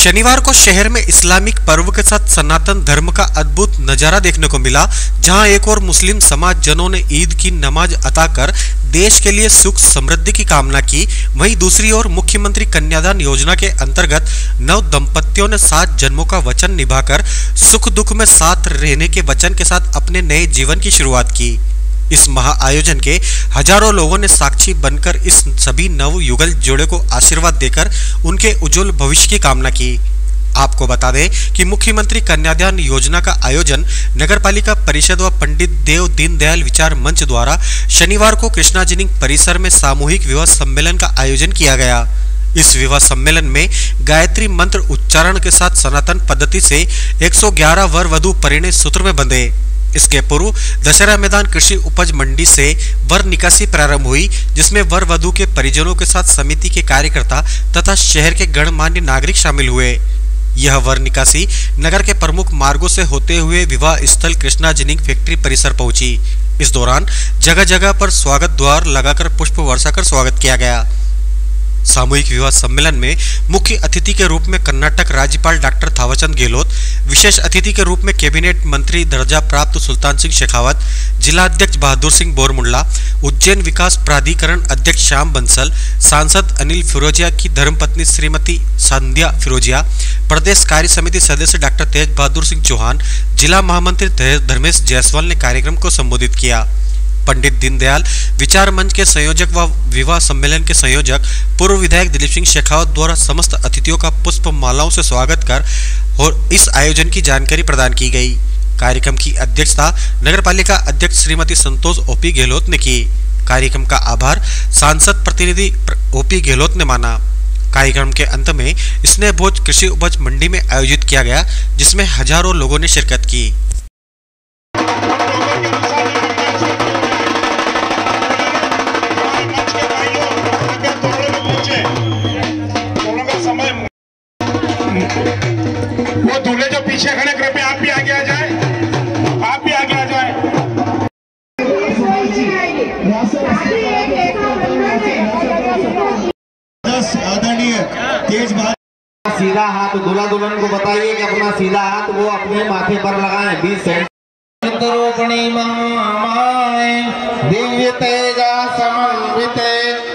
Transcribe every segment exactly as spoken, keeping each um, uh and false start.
शनिवार को शहर में इस्लामिक पर्व के साथ सनातन धर्म का अद्भुत नजारा देखने को मिला, जहां एक और मुस्लिम समाज जनों ने ईद की नमाज अता कर देश के लिए सुख समृद्धि की कामना की। वहीं दूसरी ओर मुख्यमंत्री कन्यादान योजना के अंतर्गत नव दंपतियों ने सात जन्मों का वचन निभाकर सुख दुख में साथ रहने के वचन के साथ अपने नए जीवन की शुरुआत की। इस महा आयोजन के हजारों लोगों ने साक्षी बनकर इस सभी नव युगल जोड़े को आशीर्वाद देकर उनके उज्जवल भविष्य की कामना की। आपको बता दें कि मुख्यमंत्री कन्यादान योजना का आयोजन नगरपालिका परिषद व पंडित देव दीनदयाल विचार मंच द्वारा शनिवार को कृष्णाजिनिंग परिसर में सामूहिक विवाह सम्मेलन का आयोजन किया गया। इस विवाह सम्मेलन में गायत्री मंत्र उच्चारण के साथ सनातन पद्धति से एक सौ ग्यारह वर वधु परिणय सूत्र में बंधे। इसके पूर्व दशहरा मैदान कृषि उपज मंडी से वर निकासी प्रारंभ हुई, जिसमें वर वधु के परिजनों के साथ समिति के कार्यकर्ता तथा शहर के गणमान्य नागरिक शामिल हुए। यह वर निकासी नगर के प्रमुख मार्गों से होते हुए विवाह स्थल कृष्णाजिनिंग फैक्ट्री परिसर पहुंची। इस दौरान जगह जगह पर स्वागत द्वार लगाकर पुष्प वर्षा कर स्वागत किया गया। सामूहिक विवाह सम्मेलन में मुख्य अतिथि के रूप में कर्नाटक राज्यपाल डॉक्टर थावरचंद गहलोत, विशेष अतिथि के रूप में कैबिनेट मंत्री दर्जा प्राप्त सुल्तान सिंह शेखावत, जिला अध्यक्ष बहादुर सिंह बोरमुल्ला, उज्जैन विकास प्राधिकरण अध्यक्ष श्याम बंसल, सांसद अनिल फिरोजिया की धर्मपत्नी श्रीमती संध्या फिरोजिया, प्रदेश कार्य समिति सदस्य डॉक्टर तेज बहादुर सिंह चौहान, जिला महामंत्री धर्मेश जायसवाल ने कार्यक्रम को संबोधित किया। पंडित दीनदयाल विचार मंच के संयोजक व विवाह सम्मेलन के संयोजक पूर्व विधायक दिलीप सिंह शेखावत द्वारा समस्त अतिथियों का पुष्प मालाओं से स्वागत कर और इस आयोजन की जानकारी प्रदान की गई। कार्यक्रम की अध्यक्षता नगरपालिका अध्यक्ष श्रीमती संतोष ओपी गहलोत ने की। कार्यक्रम का आभार सांसद प्रतिनिधि ओपी गहलोत ने माना। कार्यक्रम के अंत में स्नेह भोज कृषि उपज मंडी में आयोजित किया गया, जिसमें हजारों लोगों ने शिरकत की। वो दूल्हे जो पीछे खड़े, कृपया आप भी आगे आ जाए, आप भी आगे आ जाए। आदरणीय तेज बहादुर, सीधा हाथ दूल्हा दुल्हन को बताइए कि अपना सीधा हाथ वो अपने माथे पर लगाएं। बीस सेंटरोपणी महामाय दिव्य तेजा समन्विते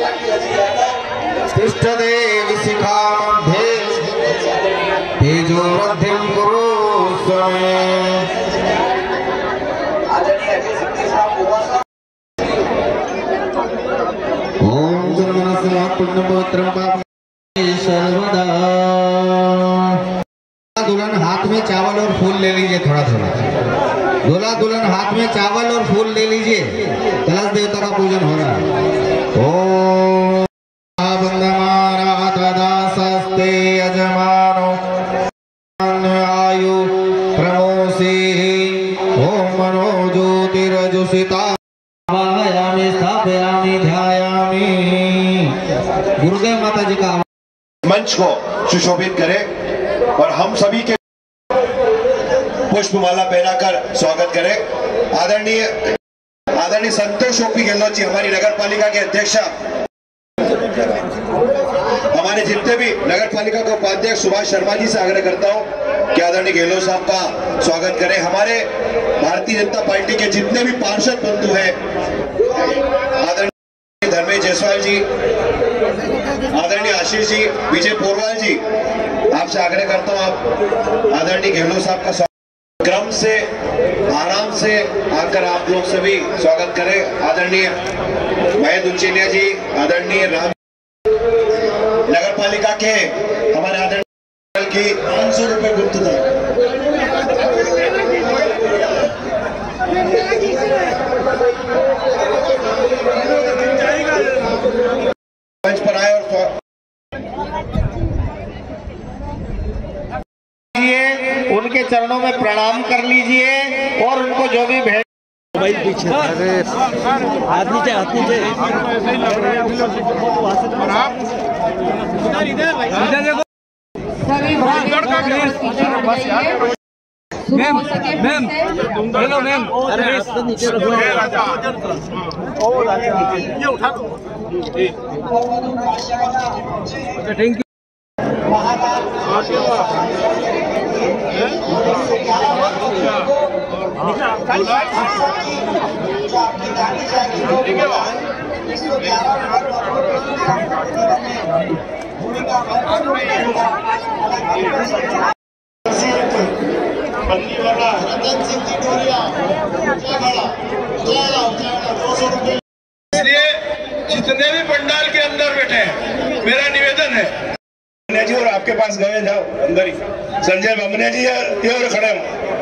इष्ट देव शिखा मध्य तेजो वृद्धिं कुरु स्वयं। ओम जन्मनस्या पुण्यपवित्रं पापं सर्वदा। दुल्हन हाथ में चावल और फूल ले लीजिए, थोड़ा थोड़ा। दूल्हा दुल्हन हाथ में चावल और फूल ले लीजिए, कलश देवता का पूजन हो रहा है। ओम बंदमाना तदासस्ते यजमानो आयु प्रमोसी ओम मनो ज्योतिरजुषिता वाहयामि स्थापयामि ध्यायामि। गुरुदेव माता जी का मंच को सुशोभित करे और हम सभी के पुष्पमाला पहनाकर स्वागत करें। आदरणीय आदरणीय संतोष ओपी गहलोत जी, हमारी नगर पालिका के अध्यक्ष, हमारे जितने भी नगर पालिका के उपाध्यक्ष सुभाष शर्मा जी से आग्रह करता हूं कि आदरणीय गहलोत साहब का स्वागत करें। हमारे भारतीय जनता पार्टी के जितने भी पार्षद बंधु हैं, आदरणीय धर्मेश जायसवाल जी, आदरणीय आशीष जी, विजय पोरवाल जी, आपसे आग्रह करता हूं आप आदरणीय गहलोत साहब का क्रम से आराम से आकर आप लोग सभी स्वागत करें। आदरणीय महेंद्र उच्चैनिया जी, आदरणीय राम नगर पालिका के हमारे आदरणीय की पाँच सौ रुपए गुप्त था। मंच पर आए और उनके चरणों में प्रणाम कर लीजिए और उनको जो भी भेंट पीछे हाथ नीचे हाथ नीचे मैम मैम हेलो मैम, अरे ये उठा दो। Thank you. इसलिए जितने भी पंडाल के अंदर बैठे हैं, मेरा निवेदन है जी, और आपके पास गए जाओ अंदर ही, संजय बमने जी और खड़े हो।